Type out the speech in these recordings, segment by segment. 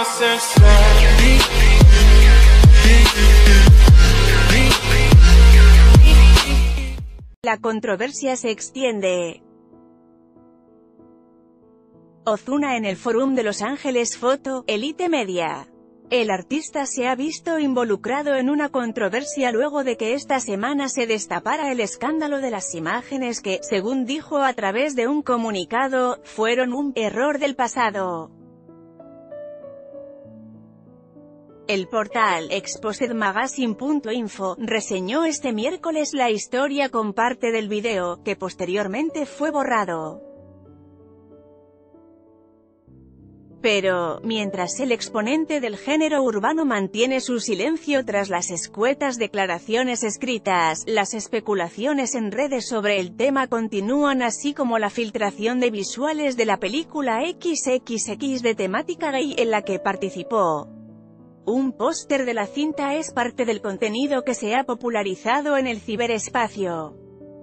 La controversia se extiende. Ozuna en el Forum de Los Ángeles Photo, Elite Media. El artista se ha visto involucrado en una controversia luego de que esta semana se destapara el escándalo de las imágenes que, según dijo a través de un comunicado, fueron un error del pasado. El portal exposedmagazine.info reseñó este miércoles la historia con parte del video, que posteriormente fue borrado. Pero, mientras el exponente del género urbano mantiene su silencio tras las escuetas declaraciones escritas, las especulaciones en redes sobre el tema continúan, así como la filtración de visuales de la película XXX de temática gay en la que participó. Un póster de la cinta es parte del contenido que se ha popularizado en el ciberespacio.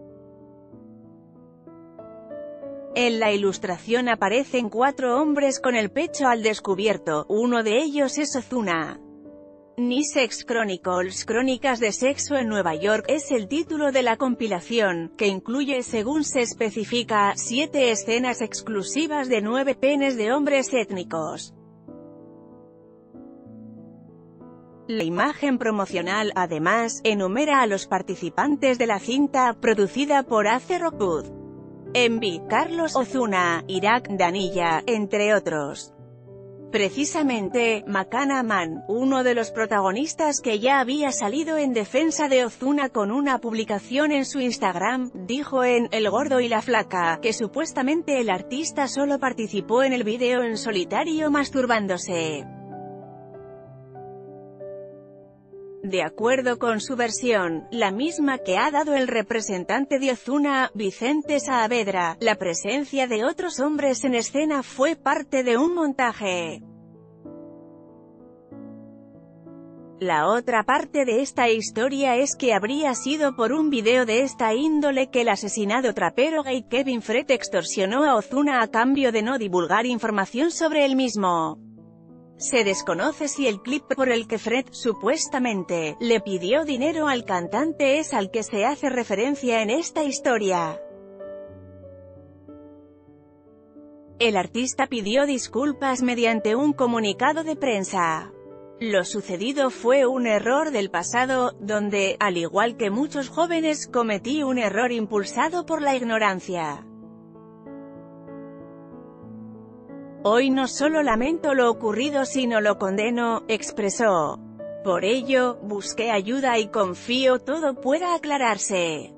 En la ilustración aparecen 4 hombres con el pecho al descubierto, uno de ellos es Ozuna. Sex Chronicles, Crónicas de Sexo en Nueva York, es el título de la compilación, que incluye, según se especifica, 7 escenas exclusivas de 9 penes de hombres étnicos. La imagen promocional, además, enumera a los participantes de la cinta, producida por Ace Rockwood, Envy, Carlos Ozuna, Irak, Danilla, entre otros. Precisamente, Makana Man, uno de los protagonistas que ya había salido en defensa de Ozuna con una publicación en su Instagram, dijo en El Gordo y la Flaca, que supuestamente el artista solo participó en el video en solitario masturbándose. De acuerdo con su versión, la misma que ha dado el representante de Ozuna, Vicente Saavedra, la presencia de otros hombres en escena fue parte de un montaje. La otra parte de esta historia es que habría sido por un video de esta índole que el asesinado trapero gay Kevin Fred extorsionó a Ozuna a cambio de no divulgar información sobre el mismo. Se desconoce si el clip por el que Fred, supuestamente, le pidió dinero al cantante es al que se hace referencia en esta historia. El artista pidió disculpas mediante un comunicado de prensa. Lo sucedido fue un error del pasado, donde, al igual que muchos jóvenes, cometí un error impulsado por la ignorancia. Hoy no solo lamento lo ocurrido sino lo condeno, expresó. Por ello, busqué ayuda y confío todo pueda aclararse.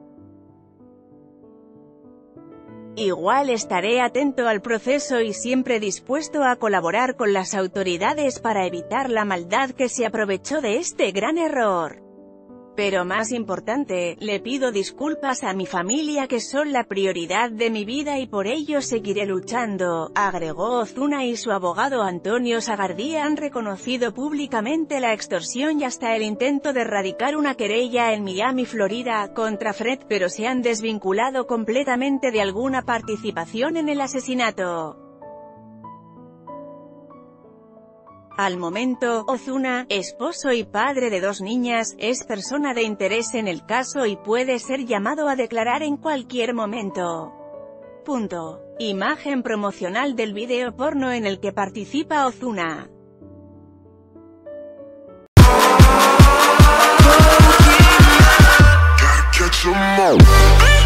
Igual estaré atento al proceso y siempre dispuesto a colaborar con las autoridades para evitar la maldad que se aprovechó de este gran error. Pero más importante, le pido disculpas a mi familia que son la prioridad de mi vida y por ello seguiré luchando, agregó Ozuna y su abogado Antonio Sagardí han reconocido públicamente la extorsión y hasta el intento de radicar una querella en Miami, Florida, contra Fred, pero se han desvinculado completamente de alguna participación en el asesinato. Al momento, Ozuna, esposo y padre de 2 niñas, es persona de interés en el caso y puede ser llamado a declarar en cualquier momento. Imagen promocional del video porno en el que participa Ozuna. Gotta catch 'em all.